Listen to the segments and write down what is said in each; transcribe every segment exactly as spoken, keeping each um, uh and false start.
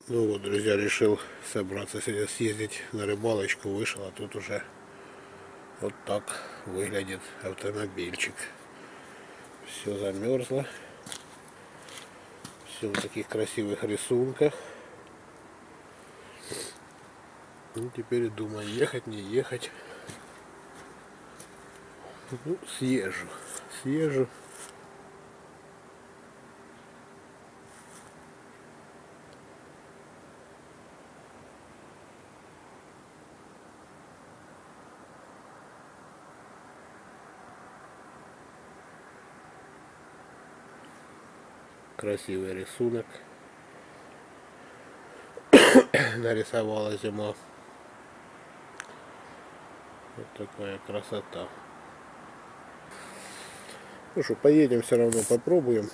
Ну вот, друзья, решил собраться сегодня съездить на рыбалочку. Вышел, а тут уже вот так выглядит автомобильчик. Все замерзло. Все в таких красивых рисунках. Ну, теперь думаю, ехать, не ехать. Ну, съезжу. Съезжу. Красивый рисунок нарисовала зима. Вот такая красота. Ну что, поедем все равно, попробуем.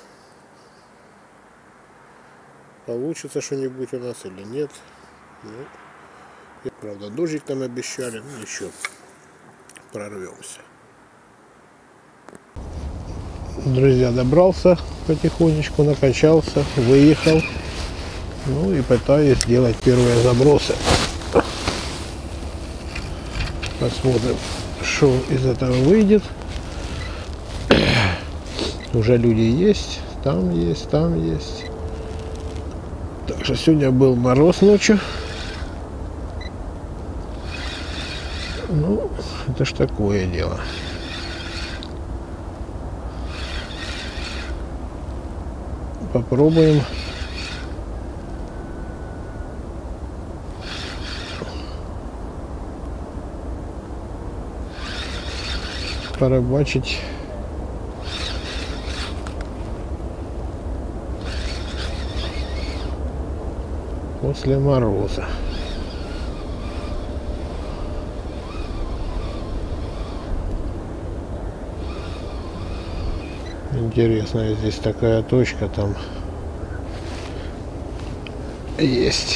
Получится что-нибудь у нас или нет. Ну, правда, дождик там обещали, ну еще прорвемся. Друзья, добрался потихонечку, накачался, выехал. Ну и пытаюсь сделать первые забросы. Посмотрим, что из этого выйдет. Уже люди есть, там есть, там есть. Так что сегодня был мороз ночью. Ну, это ж такое дело. Попробуем. Порыбачить после мороза. Интересная здесь такая точка, там есть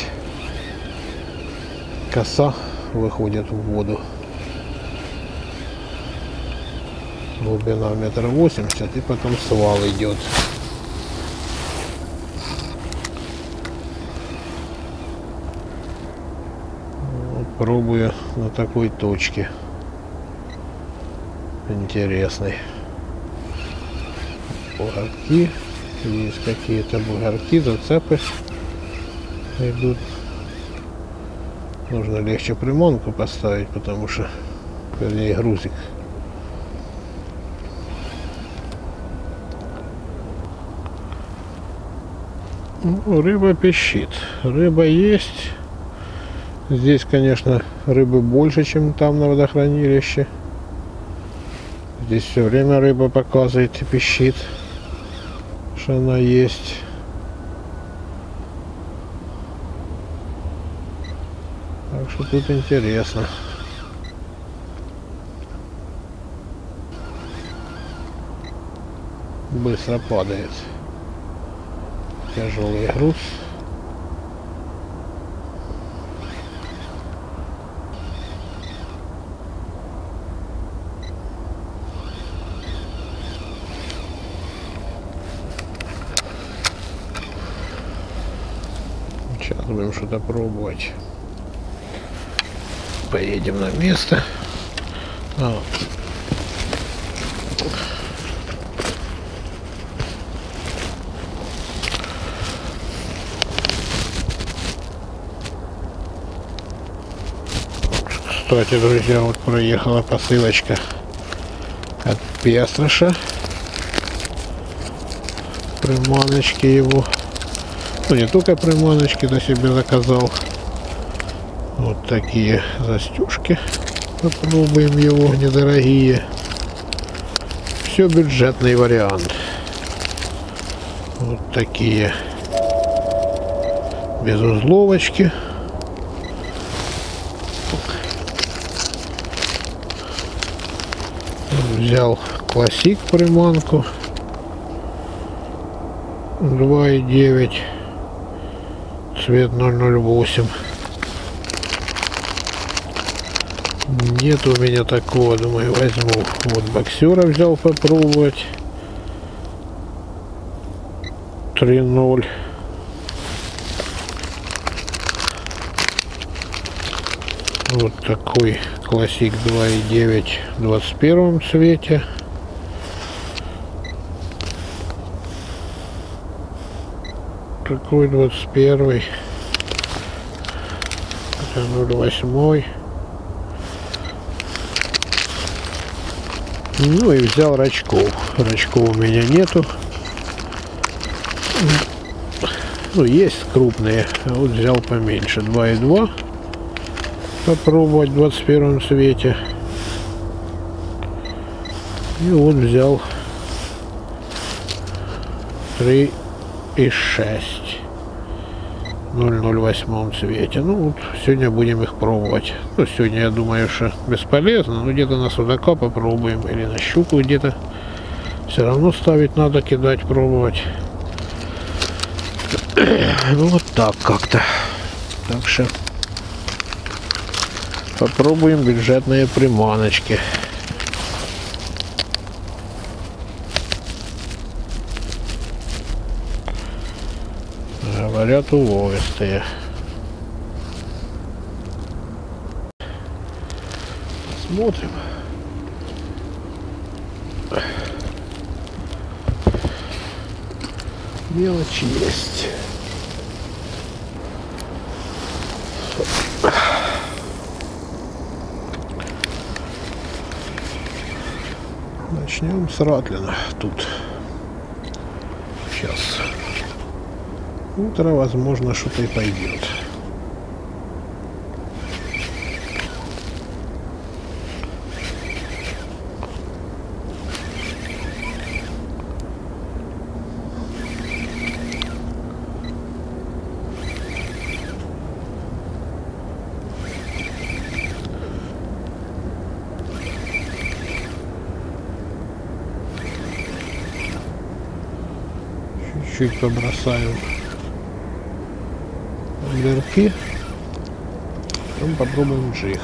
коса, выходит в воду. Глубина метр восемьдесят, и потом свал идет. Вот, пробую на такой точке. Интересный. Бугорки. Есть какие-то бугорки, зацепы идут. Нужно легче приманку поставить, потому что, вернее, грузик. Ну, рыба пищит. Рыба есть. Здесь, конечно, рыбы больше, чем там на водохранилище. Здесь все время рыба показывает и пищит, что она есть. Так что тут интересно. Быстро падает. Тяжелый груз. Сейчас будем что-то пробовать. Поедем на место. А. Кстати, друзья, вот проехала посылочка от Пестроша. Приманочки его. Ну, не только приманочки, но себе заказал. Вот такие застежки. Попробуем его, недорогие. Все бюджетный вариант. Вот такие безузловочки. Взял классик приманку два и девять, цвет ноль ноль восемь. Нет у меня такого, думаю, возьму. Вот боксера взял попробовать, три ноль. Вот такой классик два и девять в двадцать первом цвете. Такой двадцать первый. Это ноль восемь. Ну и взял рачков. Рачков у меня нету. Ну, есть крупные, а вот взял поменьше. два и два. Попробовать в двадцать первом цвете. И вот взял три и шесть. ноль ноль восемь цвете. Ну вот сегодня будем их пробовать. Ну, сегодня я думаю, что бесполезно, но где-то на судака попробуем или на щуку где-то. Все равно ставить надо, кидать, пробовать. Ну вот так как-то. Так что попробуем бюджетные приманочки. Говорят, уловистые. Смотрим. Мелочь есть. Начнем с ратлина. Тут сейчас утро, возможно, что-то и пойдет. Чуть побросаем дырки, потом попробуем джиг.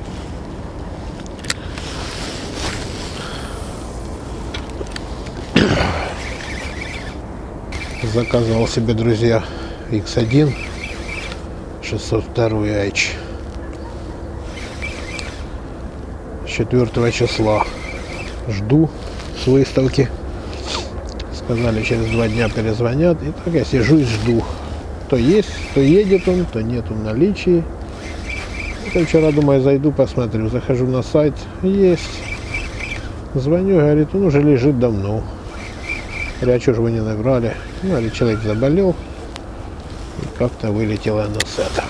Заказывал себе, друзья, икс один шестьсот два айч четвёртого числа. Жду с выставки. Сказали, через два дня перезвонят. И так я сижу и жду. То есть, то едет он, то нету в наличии. Это вчера, думаю, зайду, посмотрю. Захожу на сайт. Есть. Звоню, говорит, он уже лежит давно. Говорю, а что же вы не набрали? Ну, говорит, человек заболел. И как-то вылетело оно с этого.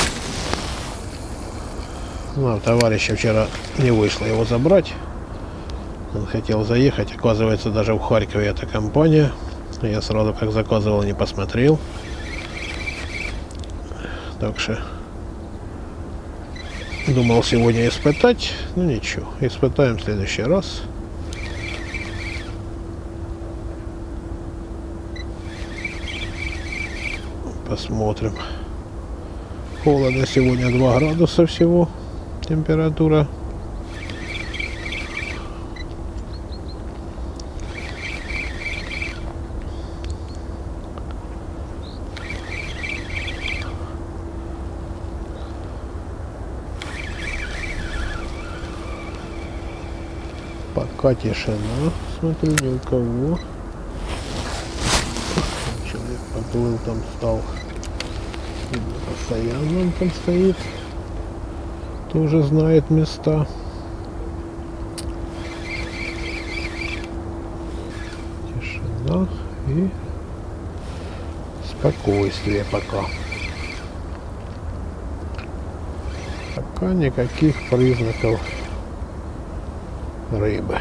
Ну, а товарища вчера не вышло его забрать. Он хотел заехать, оказывается, даже в Харькове эта компания. Я сразу, как заказывал, не посмотрел. Так что думал сегодня испытать. Ну ничего, испытаем в следующий раз. Посмотрим. Холодно сегодня, два градуса всего температура. Пока тишина, смотрю, ни у кого. Человек поплыл, там стал. Видно, постоянно он там стоит. Тоже знает места. Тишина и спокойствие пока. Пока никаких признаков рыбы.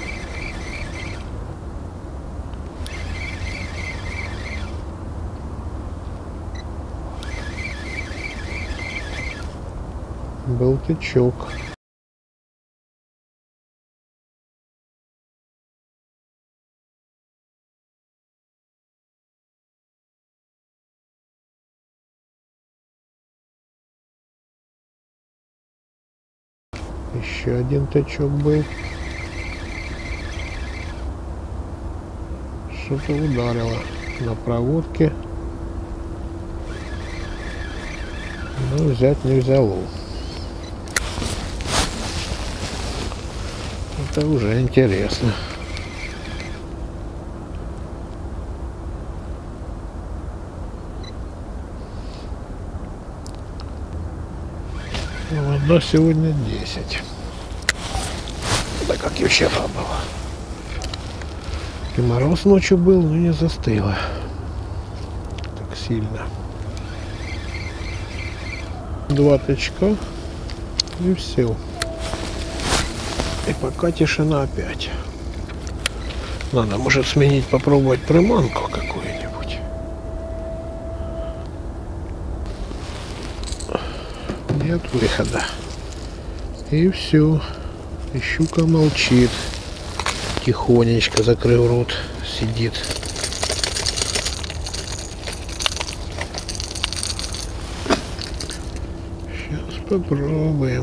Был тычок. Еще один тычок был. Что-то ударило на проводке. Но взять не взяло. Это уже интересно. Вода сегодня десять. Да как и вчера было. И мороз ночью был, но не застыло так сильно. Два тычка и все. И пока тишина опять. Надо, может, сменить, попробовать приманку какую-нибудь. Нет выхода. И все. И щука молчит. Тихонечко, закрыв рот, сидит. Сейчас попробуем.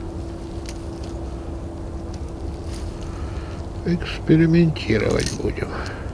Экспериментировать будем.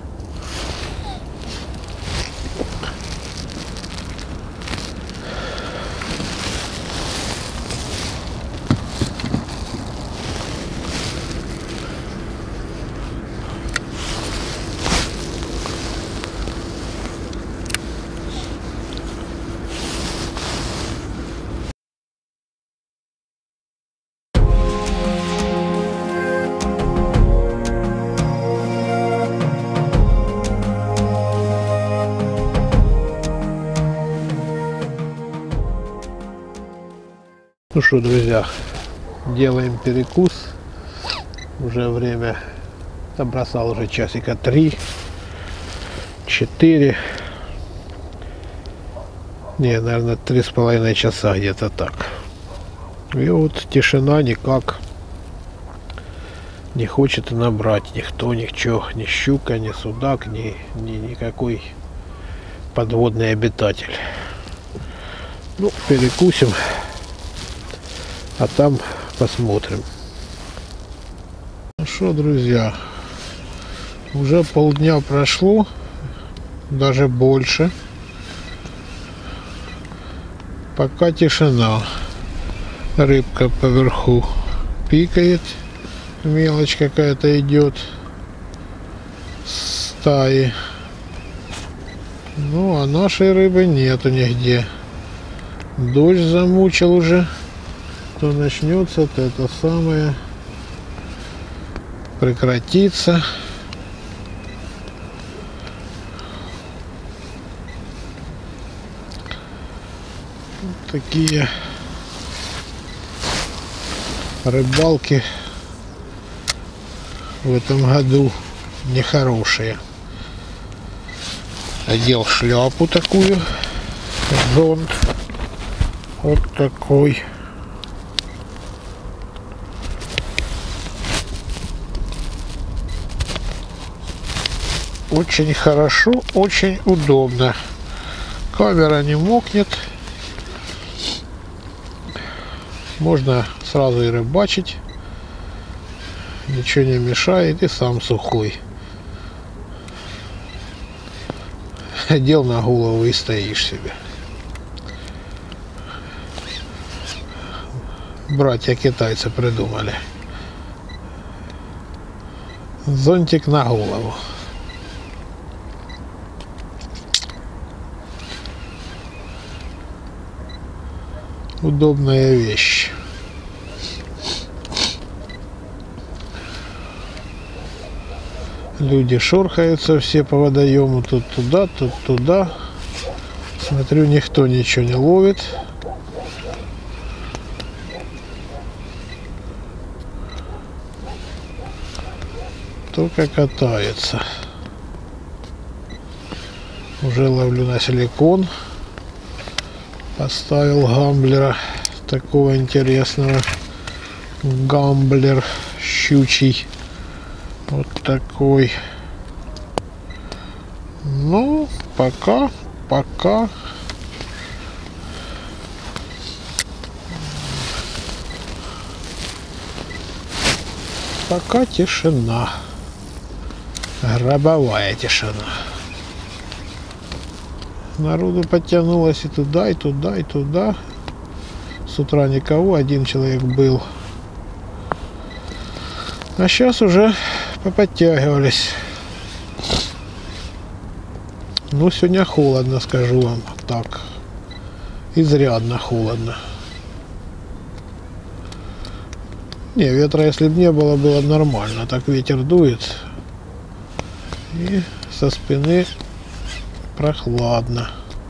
Ну что, друзья, делаем перекус. Уже время, добросал уже часика три, четыре. Не, наверное, три с половиной часа, где-то так. И вот тишина, никак не хочет набрать никто, ничего, ни щука, ни судак, ни, ни никакой подводный обитатель. Ну, перекусим. А там посмотрим. Ну что, друзья, уже полдня прошло, даже больше. Пока тишина. Рыбка поверху пикает, мелочь какая-то идет с стаи. Ну а нашей рыбы нету нигде. Дождь замучил уже. То начнется, то это самое прекратится. Вот такие рыбалки в этом году нехорошие. Одел шляпу такую, зонт вот такой. Очень хорошо, очень удобно. Камера не мокнет. Можно сразу и рыбачить. Ничего не мешает, и сам сухой. Одел на голову и стоишь себе. Братья китайцы придумали. Зонтик на голову. Удобная вещь. Люди шорхаются все по водоему, тут туда, тут туда. Смотрю, никто ничего не ловит. Только катается. Уже ловлю на силикон. Поставил гамблера такого интересного. Гамблер щучий. Вот такой. Ну, пока, пока. Пока тишина. Гробовая тишина. Народу подтянулось и туда, и туда, и туда. С утра никого, один человек был А сейчас уже поподтягивались. Ну, сегодня холодно, скажу вам. Так, изрядно холодно. Не, ветра если бы не было, было бы нормально. Так ветер дует. И со спины прохладно.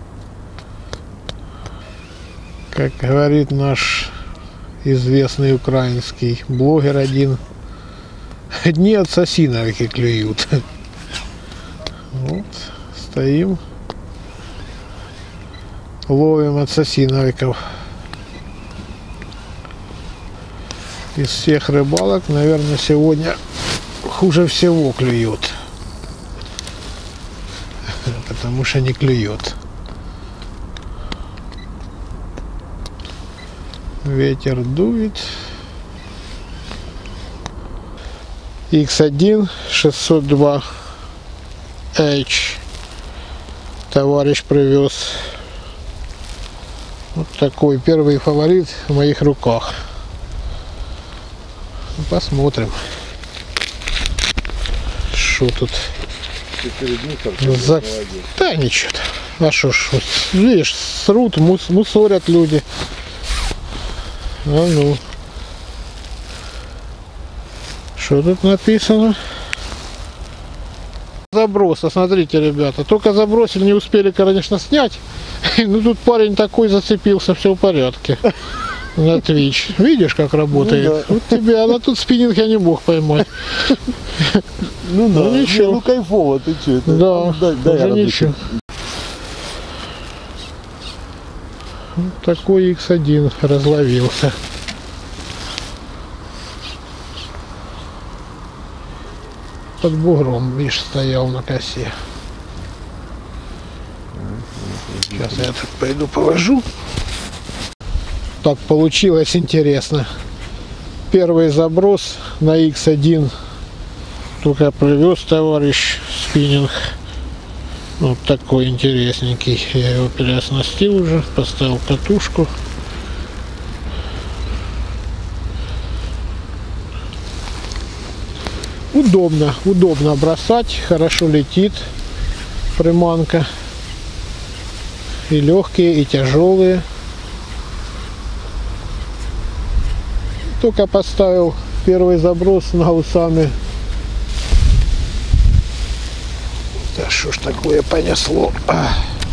Как говорит наш известный украинский блогер один, дни от сосиновики клюют. Вот, стоим, ловим от сосиновиков. Из всех рыбалок, наверное, сегодня хуже всего клюет. Потому что не клюет. Ветер дует. икс один шестьсот два эйч товарищ привез. Вот такой первый фаворит в моих руках. Посмотрим, что тут за... Да ничего. А что ж, видишь, срут, мус... мусорят люди. А ну. Что тут написано? Заброса, смотрите, ребята. Только забросили, не успели, конечно, снять. Ну тут парень такой зацепился, все в порядке. На Twitch. Видишь, как работает? Ну, да. Вот тебя, а тут спиннинг я не мог поймать. Ну да, ну, ничего. Ну кайфово, ты что? Это... Да, дай, дай уже ничего. Вот такой икс один разловился. Под бугром, видишь, стоял на косе. Сейчас я тут пойду положу. Так получилось интересно. Первый заброс на икс один только привез товарищ спиннинг. Вот такой интересненький. Я его переоснастил уже, поставил катушку. Удобно, удобно бросать, хорошо летит приманка. И легкие, и тяжелые. Только поставил первый заброс на усами. Да что ж такое понесло? А.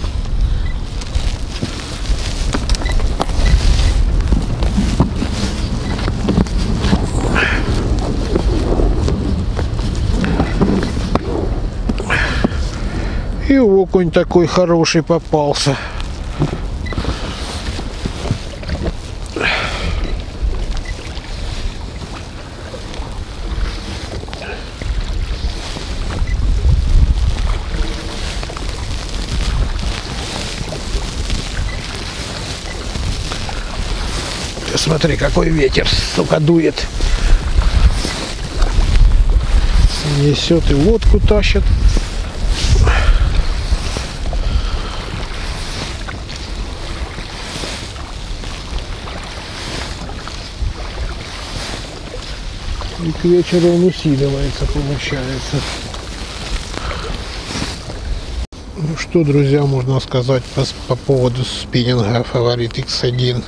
И окунь такой хороший попался. Смотри, какой ветер, сука, дует. Несет и лодку тащит. И к вечеру он усиливается, получается. Ну что, друзья, можно сказать по, по поводу спиннинга фаворит икс один.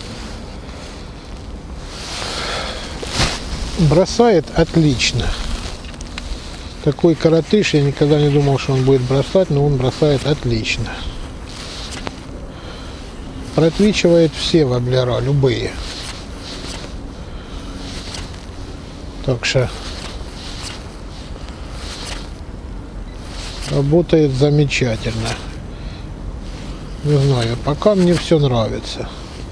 Бросает отлично. Такой коротыш, я никогда не думал, что он будет бросать, но он бросает отлично. Протвичивает все воблера, любые. Так что работает замечательно. Не знаю, пока мне все нравится.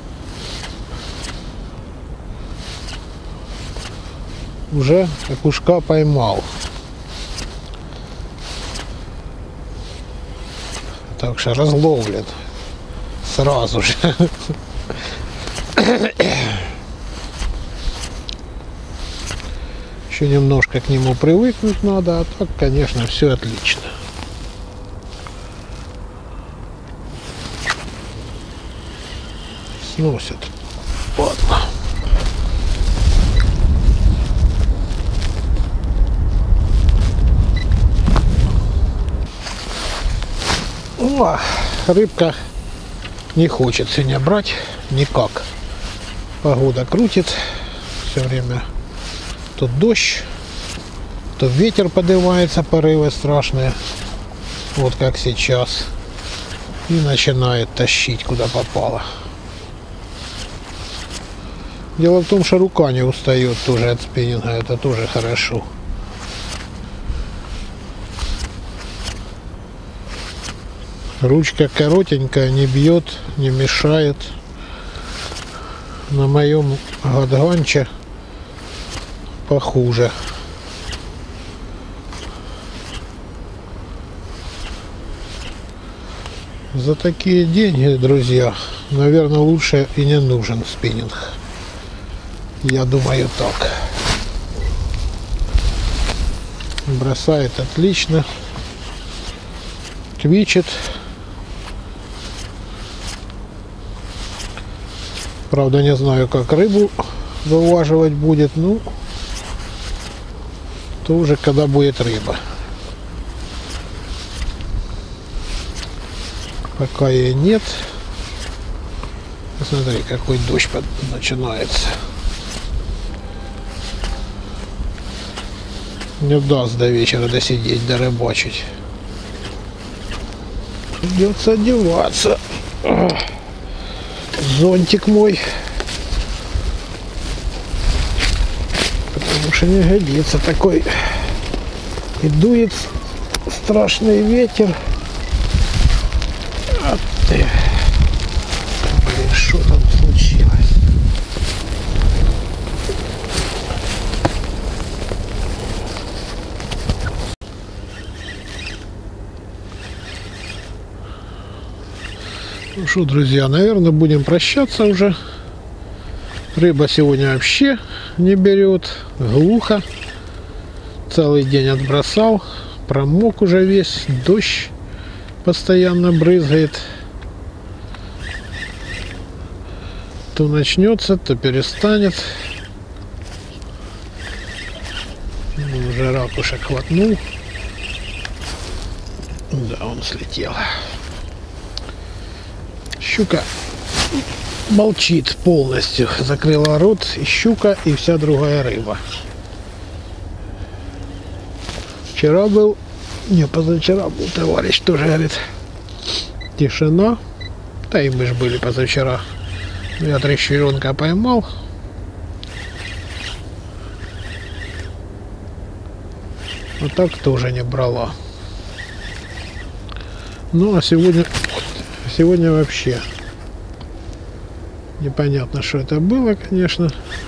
Уже окушка поймал. Так что разловлен сразу же. Еще немножко к нему привыкнуть надо, а так, конечно, все отлично. Сносит. Ладно. Ну а рыбка не хочет сегодня брать никак. Погода крутит. Все время то дождь, то ветер поднимается, порывы страшные. Вот как сейчас. И начинает тащить куда попало. Дело в том, что рука не устает тоже от спиннинга. Это тоже хорошо. Ручка коротенькая, не бьет, не мешает. На моем гадганче похуже. За такие деньги, друзья, наверное, лучше и не нужен спиннинг. Я думаю так. Бросает отлично. Твичит. Правда, не знаю, как рыбу вылаживать будет. Ну, то уже когда будет рыба. Пока ее нет. Смотри, какой дождь начинается. Не даст до вечера досидеть, дорыбачить. Придется одеваться. Зонтик мой. Потому что не годится такой. И дует страшный ветер. А ты. Блин, что там случилось? Ну что, друзья, наверное, будем прощаться уже. Рыба сегодня вообще не берет. Глухо. Целый день отбросал. Промок уже весь. Дождь постоянно брызгает. То начнется, то перестанет. Уже ракушек хватнул. Да, он слетел. Щука молчит полностью. Закрыла рот и щука, и вся другая рыба. Вчера был, не, позавчера был товарищ, тоже говорит, тишина. Да и мы же были позавчера. Я трещеренка поймал. А так тоже не брала. Ну а сегодня... Сегодня вообще непонятно, что это было, конечно.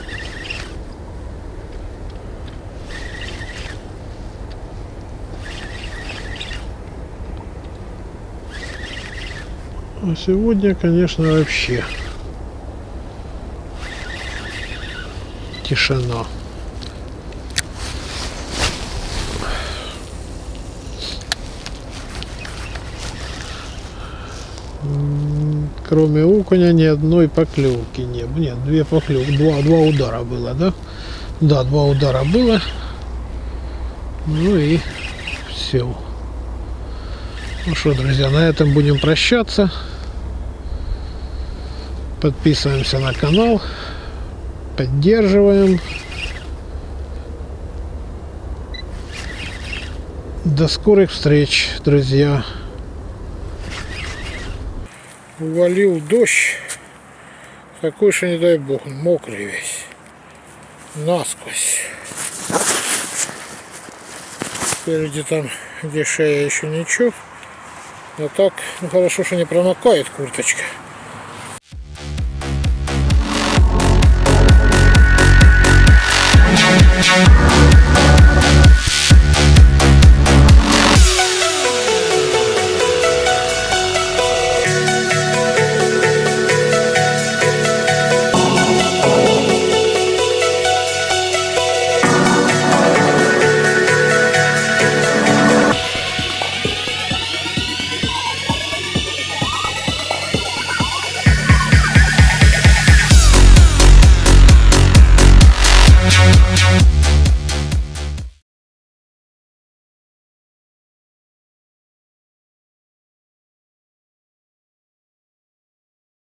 А сегодня, конечно, вообще тишина. Кроме окуня ни одной поклевки не было. Нет, две поклевки, два, два удара было, да? Да, два удара было. Ну и все. Ну что, друзья, на этом будем прощаться. Подписываемся на канал. Поддерживаем. До скорых встреч, друзья. Увалил дождь, такой, что не дай бог, мокрый весь, насквозь. Спереди там, где шея, еще ничего, но так, ну хорошо, что не промокает курточка.